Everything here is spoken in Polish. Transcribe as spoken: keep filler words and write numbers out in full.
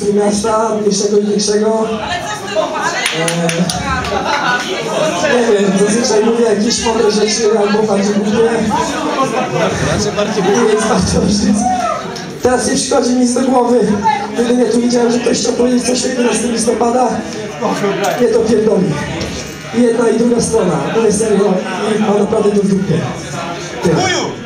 miasta, mniejszego i większego. Eee, nie wiem, zazwyczaj mówię jakieś mądre rzeczy albo bardziej głupie. Nie jest bardzo żyć. Teraz nie przychodzi mi nic do głowy. Jedynie tu widziałem, że ktoś chciał powiedzieć coś jedenastego listopada. Nie to pierdoli. I jedna i druga strona. To jest serio i ma naprawdę do dupie. Tyle.